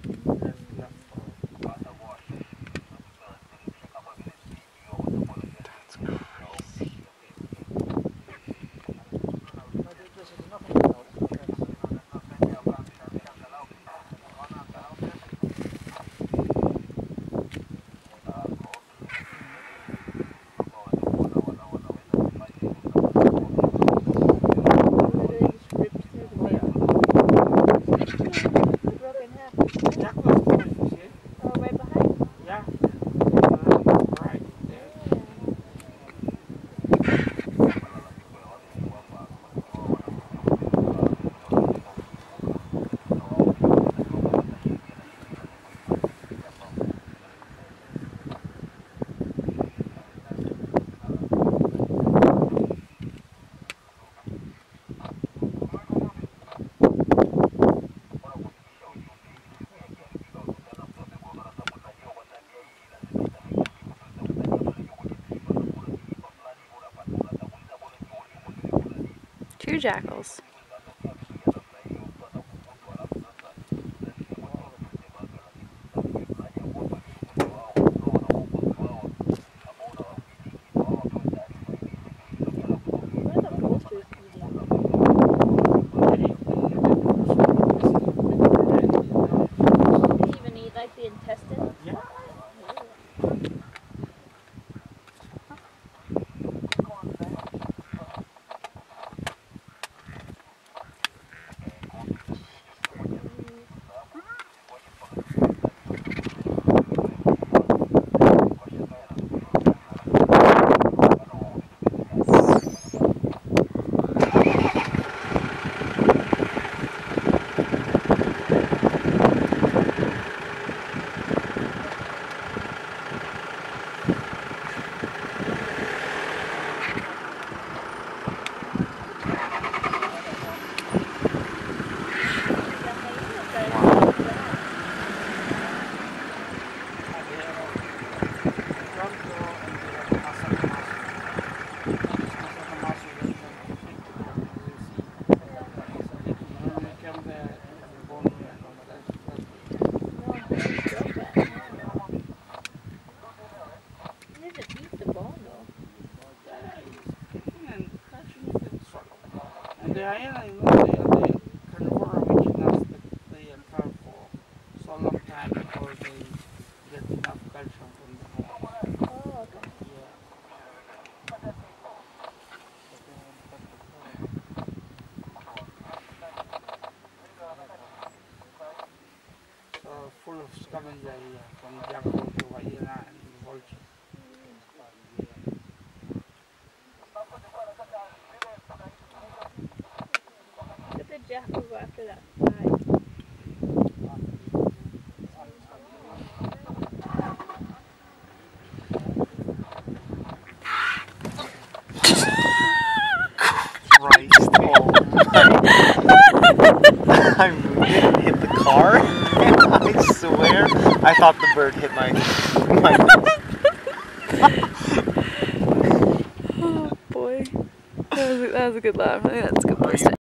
Two jackals. The intestines? Yeah. The island, the carnivore originals that they occur for so long time before they get enough calcium from the horse. Oh, okay. So full of scavenger here, from jackal to hyena and vulture. The jackals were after that fight. Christ, oh my. I moved it and hit the car, and I swear I thought the bird hit my Oh boy. That was a good laugh. I think that's a good place to